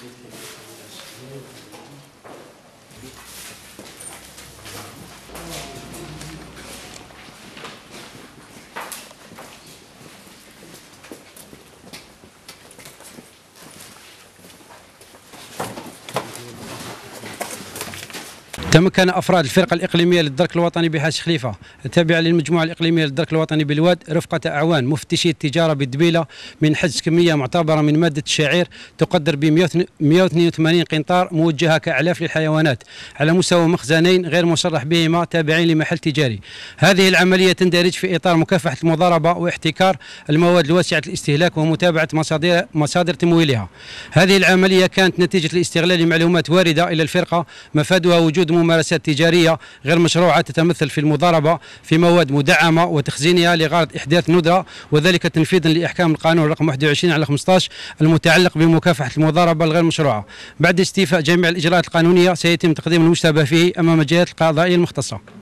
تمكن أفراد الفرقة الإقليمية للدرك الوطني بحاج خليفة التابعة للمجموعة الإقليمية للدرك الوطني بالواد رفقة أعوان مفتشي التجارة بالدبيلة من حجز كمية معتبرة من مادة الشعير تقدر ب 182 قنطار موجهة كأعلاف للحيوانات على مستوى مخزنين غير مصرح بهما تابعين لمحل تجاري. هذه العملية تندرج في إطار مكافحة المضاربة واحتكار المواد الواسعة الاستهلاك ومتابعة مصادر تمويلها. هذه العملية كانت نتيجة لاستغلال معلومات واردة إلى الفرقة مفادها وجود ممارسات تجارية غير مشروعة تتمثل في المضاربة في مواد مدعمة وتخزينها لغرض إحداث ندرة، وذلك تنفيذا لإحكام القانون رقم 21/15 المتعلق بمكافحة المضاربة الغير مشروعة. بعد استيفاء جميع الإجراءات القانونية سيتم تقديم المشتبه فيه أمام الجهات القضائية المختصة.